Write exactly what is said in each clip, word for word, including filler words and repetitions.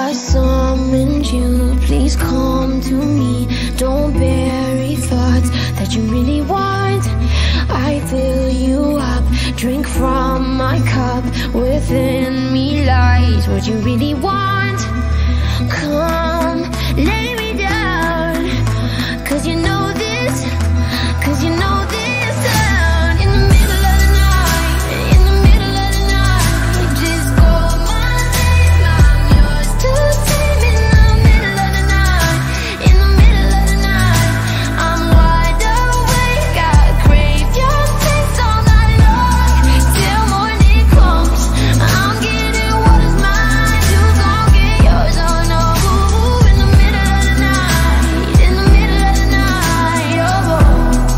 I summoned you, please come to me. Don't bury thoughts that you really want. I fill you up, drink from my cup. Within me lies what you really want. Come, lay me down, cause you know this, cause you know this sound. In the middle of the night, in the middle of the night, just call my name, I'm yours to tame. In the middle of the night, in the middle of the night, I'm wide awake, I crave your taste all night long. Till morning comes, I'm getting what is mine, you gon' get yours, oh no. In the middle of the night, in the middle of the night, oh, oh.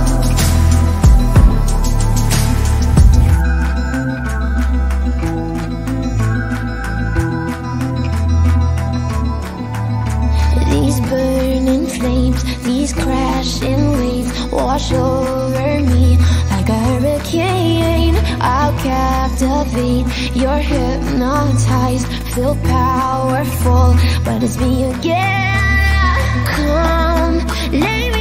These burning flames, these crashing waves wash over me like a hurricane. I'll captivate, you're hypnotized, feel powerful, but it's me again. Come, lay me